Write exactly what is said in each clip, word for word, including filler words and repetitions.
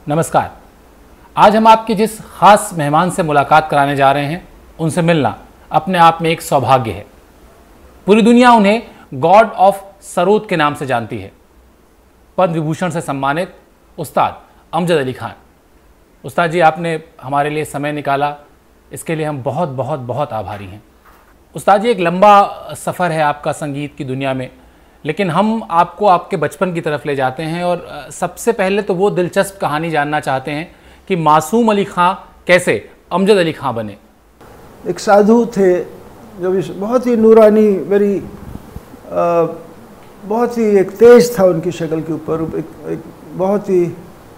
नमस्कार। आज हम आपके जिस खास मेहमान से मुलाकात कराने जा रहे हैं उनसे मिलना अपने आप में एक सौभाग्य है। पूरी दुनिया उन्हें गॉड ऑफ सरोद के नाम से जानती है। पद्म विभूषण से सम्मानित उस्ताद अमजद अली खान। उस्ताद जी, आपने हमारे लिए समय निकाला, इसके लिए हम बहुत बहुत बहुत आभारी हैं। उस्ताद जी, एक लंबा सफ़र है आपका संगीत की दुनिया में, लेकिन हम आपको आपके बचपन की तरफ ले जाते हैं और सबसे पहले तो वो दिलचस्प कहानी जानना चाहते हैं कि मासूम अली खां कैसे अमजद अली खां बने। एक साधु थे जो बहुत ही नूरानी, वेरी बहुत ही एक तेज था उनकी शक्ल के ऊपर, एक, एक बहुत ही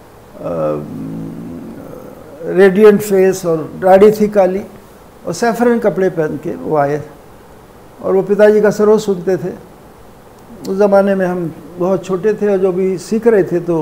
रेडिएंट फेस और दाढ़ी थी काली और सैफरन कपड़े पहन के वो आए और वो पिताजी का सरोद सुनते थे। उस ज़माने में हम बहुत छोटे थे और जो भी सीख रहे थे तो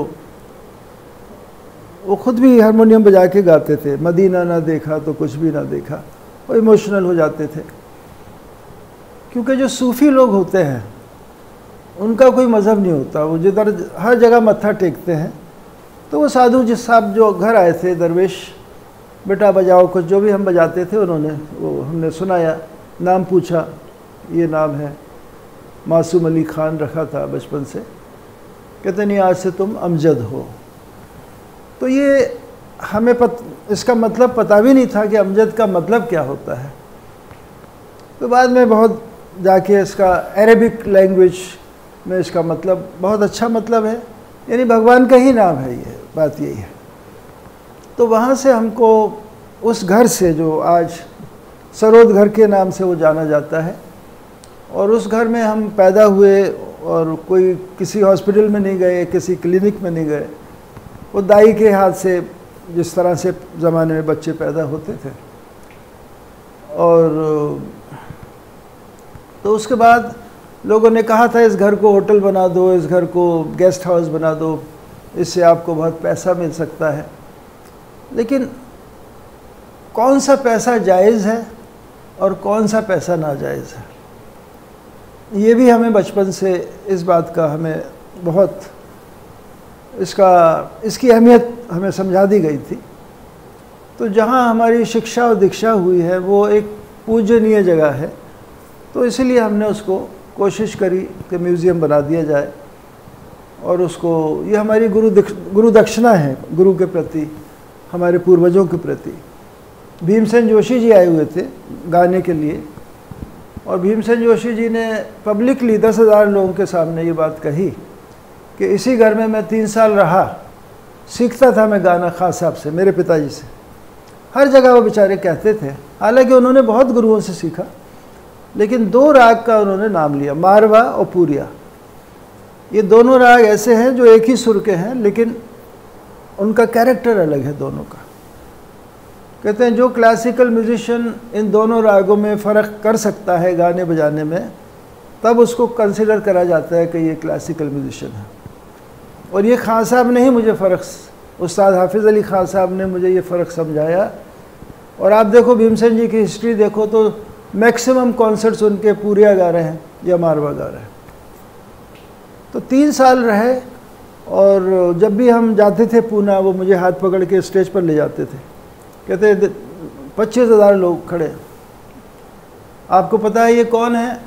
वो खुद भी हारमोनियम बजा के गाते थे। मदीना ना देखा तो कुछ भी ना देखा, वो इमोशनल हो जाते थे। क्योंकि जो सूफ़ी लोग होते हैं उनका कोई मज़हब नहीं होता, वो जिधर हर जगह मत्था टेकते हैं। तो वो साधु जिस साहब जो घर आए थे, दरवेश, बेटा बजाओ कुछ, जो भी हम बजाते थे उन्होंने वो हमने सुनाया, नाम पूछा, ये नाम है मासूम अली खान रखा था बचपन से। कहते नहीं, आज से तुम अमजद हो। तो ये हमें पत, इसका मतलब पता भी नहीं था कि अमजद का मतलब क्या होता है। तो बाद में बहुत जाके इसका अरेबिक लैंग्वेज में इसका मतलब बहुत अच्छा मतलब है, यानी भगवान का ही नाम है, ये बात यही है। तो वहाँ से हमको उस घर से जो आज सरोद घर के नाम से वो जाना जाता है, और उस घर में हम पैदा हुए और कोई किसी हॉस्पिटल में नहीं गए, किसी क्लिनिक में नहीं गए। वो दाई के हाथ से जिस तरह से ज़माने में बच्चे पैदा होते थे। और तो उसके बाद लोगों ने कहा था इस घर को होटल बना दो, इस घर को गेस्ट हाउस बना दो, इससे आपको बहुत पैसा मिल सकता है। लेकिन कौन सा पैसा जायज़ है और कौन सा पैसा नाजायज़ है, ये भी हमें बचपन से इस बात का हमें बहुत इसका इसकी अहमियत हमें समझा दी गई थी। तो जहाँ हमारी शिक्षा और दीक्षा हुई है वो एक पूजनीय जगह है, तो इसलिए हमने उसको कोशिश करी कि म्यूज़ियम बना दिया जाए। और उसको, ये हमारी गुरु गुरु दक्षिणा है गुरु के प्रति, हमारे पूर्वजों के प्रति। भीमसेन जोशी जी आए हुए थे गाने के लिए, और भीमसेन जोशी जी ने पब्लिकली दस हज़ार लोगों के सामने ये बात कही कि इसी घर में मैं तीन साल रहा, सीखता था मैं गाना खां साहब से, मेरे पिताजी से। हर जगह वो बेचारे कहते थे, हालांकि उन्होंने बहुत गुरुओं से सीखा, लेकिन दो राग का उन्होंने नाम लिया, मारवा और पूरिया। ये दोनों राग ऐसे हैं जो एक ही सुर के हैं, लेकिन उनका कैरेक्टर अलग है दोनों का। कहते हैं जो क्लासिकल म्यूजिशियन इन दोनों रागों में फ़र्क कर सकता है गाने बजाने में, तब उसको कंसिडर करा जाता है कि ये क्लासिकल म्यूजिशियन है। और ये खान साहब ने ही मुझे फ़र्क, उस्ताद हाफिज़ अली खान साहब ने मुझे ये फ़र्क समझाया। और आप देखो भीमसेन जी की हिस्ट्री देखो तो मैक्सिमम कॉन्सर्ट्स उनके पूरिया गा रहे हैं या मारवा गा रहे हैं। तो तीन साल रहे, और जब भी हम जाते थे पूना, वो मुझे हाथ पकड़ के स्टेज पर ले जाते थे। कहते पच्चीस हज़ार लोग खड़े, आपको पता है ये कौन है?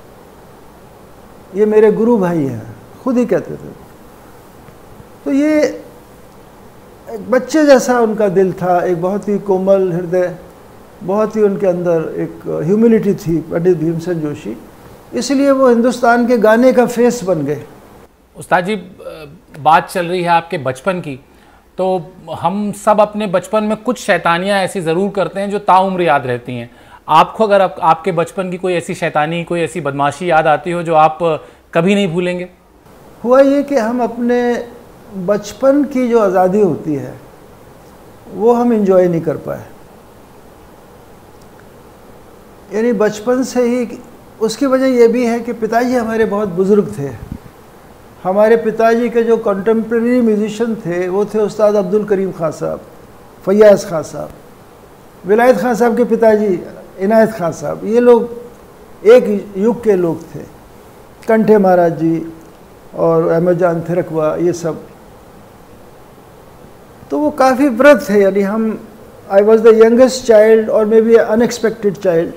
ये मेरे गुरु भाई हैं, खुद ही कहते थे। तो ये एक बच्चे जैसा उनका दिल था, एक बहुत ही कोमल हृदय, बहुत ही उनके अंदर एक ह्यूमिलिटी थी पंडित भीमसेन जोशी। इसलिए वो हिंदुस्तान के गाने का फेस बन गए। उस्ताद जी, बात चल रही है आपके बचपन की, तो हम सब अपने बचपन में कुछ शैतानियाँ ऐसी ज़रूर करते हैं जो ताउम्र याद रहती हैं। आपको अगर आप, आपके बचपन की कोई ऐसी शैतानी, कोई ऐसी बदमाशी याद आती हो जो आप कभी नहीं भूलेंगे? हुआ ये कि हम अपने बचपन की जो आज़ादी होती है वो हम इंजॉय नहीं कर पाए। यानी बचपन से ही, उसकी वजह ये भी है कि पिताजी हमारे बहुत बुज़ुर्ग थे। हमारे पिताजी के जो कंटेम्प्रेरी म्यूजिशियन थे वो थे उस्ताद अब्दुल करीम खान साहब, फैयाज़ खान साहब, विलायत खान साहब के पिताजी इनायत खान साहब। ये लोग एक युग के लोग थे। कंठे महाराज जी और अहमद जान थिरकवा, ये सब। तो वो काफ़ी वृद्ध थे, यानी हम I was the youngest child और मे बी अनएक्सपेक्टेड चाइल्ड।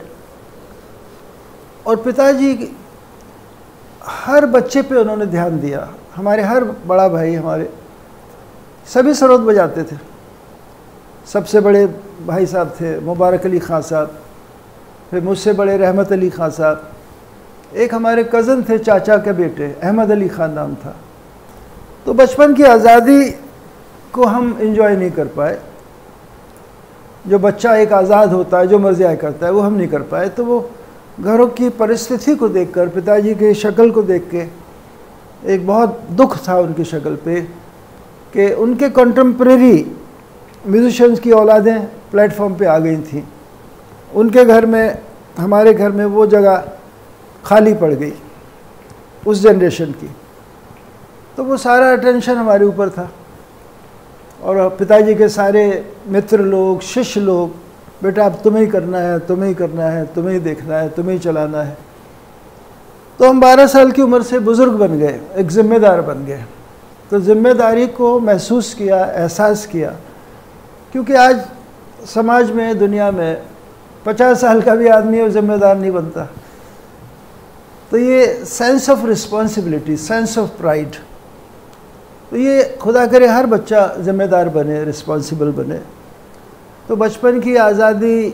और पिताजी हर बच्चे पे उन्होंने ध्यान दिया। हमारे हर बड़ा भाई, हमारे सभी सरोद बजाते थे। सबसे बड़े भाई साहब थे मुबारक अली खां साहब, फिर मुझसे बड़े रहमत अली खां साहब, एक हमारे कज़न थे चाचा के बेटे अहमद अली खान नाम था। तो बचपन की आज़ादी को हम इंजॉय नहीं कर पाए। जो बच्चा एक आज़ाद होता है, जो मर्ज़ी करता है, वो हम नहीं कर पाए। तो वो घरों की परिस्थिति को देखकर, पिताजी की शक्ल को देख के एक बहुत दुख था उनकी शक्ल पे कि उनके कंटेम्प्रेरी म्यूजिशियंस की औलादें प्लेटफॉर्म पे आ गई थीं। उनके घर में, हमारे घर में वो जगह खाली पड़ गई उस जनरेशन की। तो वो सारा अटेंशन हमारे ऊपर था। और पिताजी के सारे मित्र लोग, शिष्य लोग, बेटा अब तुम्हें ही करना है, तुम्हें ही करना है, तुम्हें ही देखना है, तुम्हें ही चलाना है। तो हम बारह साल की उम्र से बुज़ुर्ग बन गए, एक ज़िम्मेदार बन गए। तो ज़िम्मेदारी को महसूस किया, एहसास किया, क्योंकि आज समाज में, दुनिया में पचास साल का भी आदमी वो ज़िम्मेदार नहीं बनता। तो ये sense of responsibility, sense of pride, तो ये खुदा करे हर बच्चा ज़िम्मेदार बने, रिस्पॉन्सिबल बने। तो बचपन की आज़ादी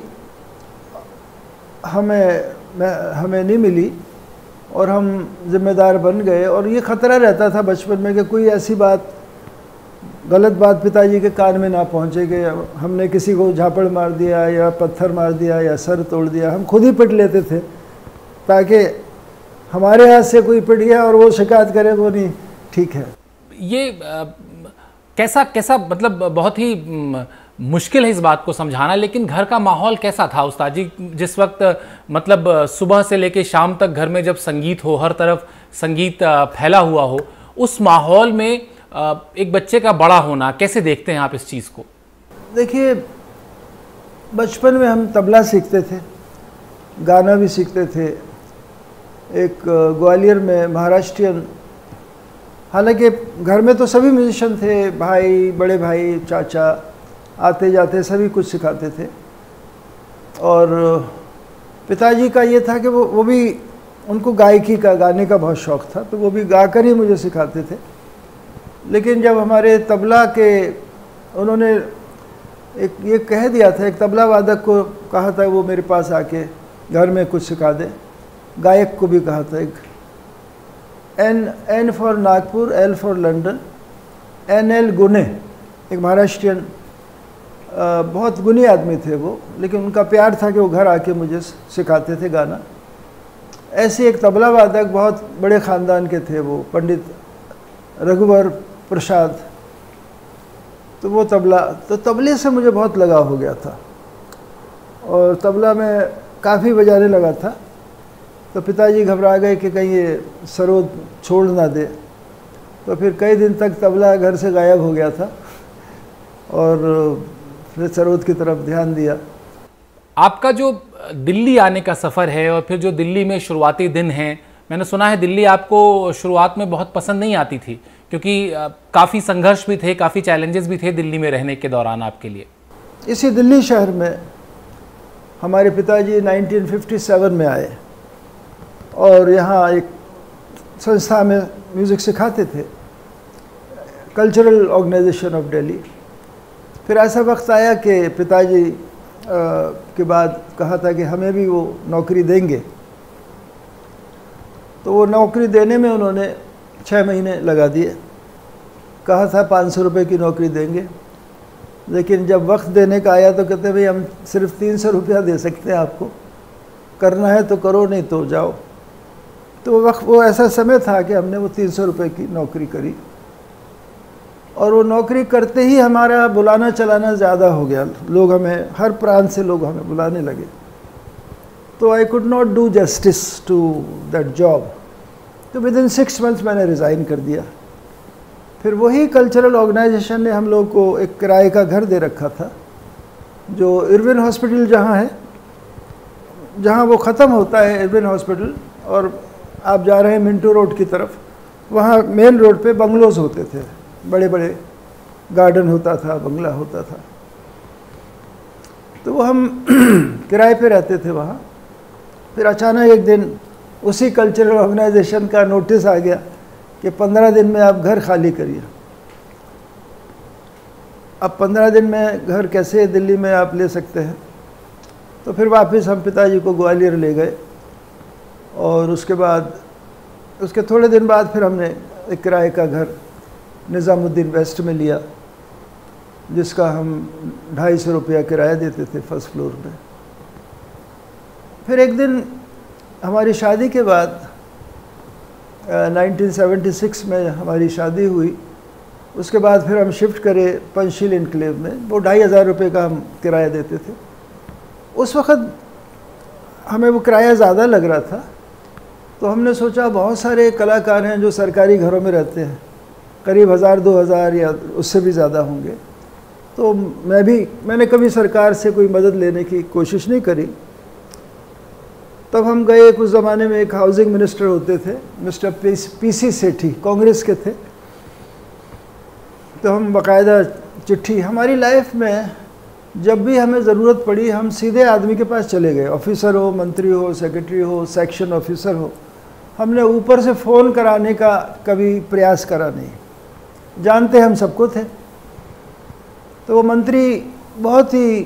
हमें हमें नहीं मिली और हम ज़िम्मेदार बन गए। और ये ख़तरा रहता था बचपन में कि कोई ऐसी बात, गलत बात पिताजी के कान में ना पहुँचे कि हमने किसी को झापड़ मार दिया या पत्थर मार दिया या सर तोड़ दिया। हम खुद ही पिट लेते थे ताकि हमारे हाथ से कोई पिट गया और वो शिकायत करे वो नहीं ठीक है। ये आ, कैसा कैसा मतलब बहुत ही म, मुश्किल है इस बात को समझाना, लेकिन घर का माहौल कैसा था उस्ताद जी जिस वक्त, मतलब सुबह से लेकर शाम तक घर में जब संगीत हो, हर तरफ संगीत फैला हुआ हो, उस माहौल में एक बच्चे का बड़ा होना, कैसे देखते हैं आप इस चीज़ को? देखिए, बचपन में हम तबला सीखते थे, गाना भी सीखते थे। एक ग्वालियर में महाराष्ट्रियन, हालांकि घर में तो सभी म्यूजिशियन थे, भाई, बड़े भाई, चाचा आते जाते सभी कुछ सिखाते थे। और पिताजी का ये था कि वो वो भी, उनको गायकी का, गाने का बहुत शौक़ था, तो वो भी गाकर ही मुझे सिखाते थे। लेकिन जब हमारे तबला के, उन्होंने एक ये कह दिया था, एक तबला वादक को कहा था वो मेरे पास आके घर में कुछ सिखा दे, गायक को भी कहा था, एक N N for Nagpur, L for London, N L Gune, एक महाराष्ट्रियन बहुत गुनी आदमी थे वो, लेकिन उनका प्यार था कि वो घर आके मुझे सिखाते थे गाना। ऐसे एक तबला वादक बहुत बड़े ख़ानदान के थे वो, पंडित रघुवर प्रसाद। तो वो तबला, तो तबले से मुझे बहुत लगाव हो गया था और तबला में काफ़ी बजाने लगा था। तो पिताजी घबरा गए कि कहीं ये सरोद छोड़ ना दे, तो फिर कई दिन तक तबला घर से गायब हो गया था और फिर सरोद की तरफ ध्यान दिया। आपका जो दिल्ली आने का सफ़र है और फिर जो दिल्ली में शुरुआती दिन हैं, मैंने सुना है दिल्ली आपको शुरुआत में बहुत पसंद नहीं आती थी, क्योंकि काफ़ी संघर्ष भी थे, काफ़ी चैलेंजेस भी थे दिल्ली में रहने के दौरान आपके लिए। इसी दिल्ली शहर में हमारे पिताजी नाइनटीन फिफ्टी सेवन में आए और यहाँ एक संस्था में म्यूज़िक सिखाते थे, कल्चरल ऑर्गेनाइजेशन ऑफ दिल्ली। फिर ऐसा वक्त आया कि पिताजी के बाद कहा था कि हमें भी वो नौकरी देंगे। तो वो नौकरी देने में उन्होंने छः महीने लगा दिए। कहा था पाँच सौ रुपये की नौकरी देंगे, लेकिन जब वक्त देने का आया तो कहते भाई हम सिर्फ तीन सौ रुपया दे सकते हैं आपको, करना है तो करो, नहीं तो जाओ। तो वो वक्त, वो ऐसा समय था कि हमने वो तीन सौ रुपये की नौकरी करी और वो नौकरी करते ही हमारा बुलाना चलाना ज़्यादा हो गया। लोग हमें, हर प्रांत से लोग हमें बुलाने लगे। तो I could not do justice to that job. तो विद इन सिक्स मंथ्स मैंने रिज़ाइन कर दिया। फिर वही कल्चरल ऑर्गेनाइजेशन ने हम लोग को एक किराए का घर दे रखा था, जो इरविन हॉस्पिटल जहाँ है, जहाँ वो ख़त्म होता है इरविन हॉस्पिटल और आप जा रहे हैं मिंटो रोड की तरफ, वहाँ मेन रोड पे बंगलोज होते थे, बड़े बड़े गार्डन होता था, बंगला होता था। तो वो हम किराए पे रहते थे वहाँ। फिर अचानक एक दिन उसी कल्चरल ऑर्गेनाइजेशन का नोटिस आ गया कि पंद्रह दिन में आप घर खाली करिए। अब पंद्रह दिन में घर कैसे दिल्ली में आप ले सकते हैं? तो फिर वापस हम पिताजी को ग्वालियर ले गए और उसके बाद उसके थोड़े दिन बाद फिर हमने एक किराए का घर निज़ामुद्दीन वेस्ट में लिया, जिसका हम ढाई सौ रुपया किराया देते थे फर्स्ट फ्लोर में। फिर एक दिन हमारी शादी के बाद नाइनटीन सेवेंटी सिक्स में हमारी शादी हुई। उसके बाद फिर हम शिफ्ट करे पंचशील इनक्लेव में। वो ढाई हज़ार रुपये का हम किराया देते थे। उस वक़्त हमें वो किराया ज़्यादा लग रहा था, तो हमने सोचा बहुत सारे कलाकार हैं जो सरकारी घरों में रहते हैं, करीब हज़ार दो हज़ार या उससे भी ज़्यादा होंगे। तो मैं भी मैंने कभी सरकार से कोई मदद लेने की कोशिश नहीं करी। तब हम गए, कुछ ज़माने में एक हाउसिंग मिनिस्टर होते थे, mister P C Sethi, Congress के थे। तो हम बाकायदा चिट्ठी, हमारी लाइफ में जब भी हमें ज़रूरत पड़ी हम सीधे आदमी के पास चले गए, ऑफिसर हो, मंत्री हो, सेक्रेटरी हो, सेक्शन ऑफिसर हो। हमने ऊपर से फ़ोन कराने का कभी प्रयास करा नहीं, जानते हम सबको थे। तो वो मंत्री बहुत ही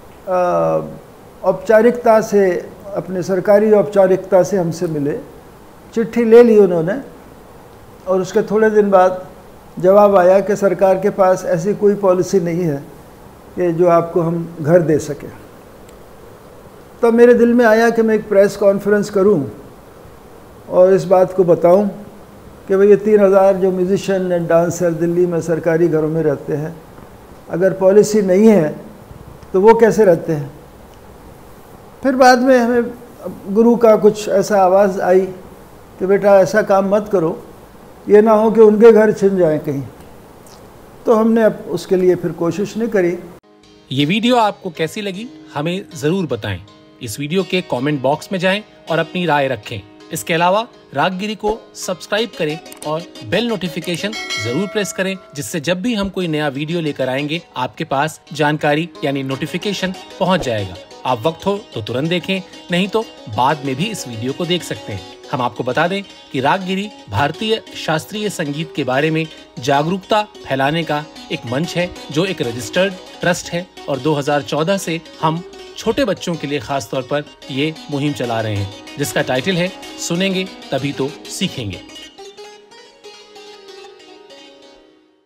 औपचारिकता से, अपने सरकारी औपचारिकता से हमसे मिले, चिट्ठी ले ली उन्होंने और उसके थोड़े दिन बाद जवाब आया कि सरकार के पास ऐसी कोई पॉलिसी नहीं है कि जो आपको हम घर दे सकें। तब तो मेरे दिल में आया कि मैं एक प्रेस कॉन्फ्रेंस करूं और इस बात को बताऊं कि भाई ये तीन हज़ार जो म्यूजिशियन एंड डांसर दिल्ली में सरकारी घरों में रहते हैं, अगर पॉलिसी नहीं है तो वो कैसे रहते हैं। फिर बाद में हमें गुरु का कुछ ऐसा आवाज़ आई कि बेटा ऐसा काम मत करो, ये ना हो कि उनके घर छिन जाए कहीं। तो हमने अब उसके लिए फिर कोशिश नहीं करी। ये वीडियो आपको कैसी लगी हमें ज़रूर बताएं। इस वीडियो के कमेंट बॉक्स में जाएं और अपनी राय रखें। इसके अलावा रागगिरी को सब्सक्राइब करें और बेल नोटिफिकेशन जरूर प्रेस करें, जिससे जब भी हम कोई नया वीडियो लेकर आएंगे आपके पास जानकारी यानी नोटिफिकेशन पहुंच जाएगा। आप वक्त हो तो तुरंत देखें, नहीं तो बाद में भी इस वीडियो को देख सकते हैं। हम आपको बता दें कि रागगिरी भारतीय शास्त्रीय संगीत के बारे में जागरूकता फैलाने का एक मंच है, जो एक रजिस्टर्ड ट्रस्ट है और दो हज़ार चौदह से हम छोटे बच्चों के लिए खास तौर पर ये मुहिम चला रहे हैं, जिसका टाइटल है सुनेंगे तभी तो सीखेंगे।